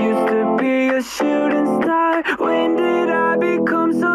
used to be a shooting star. When did I become so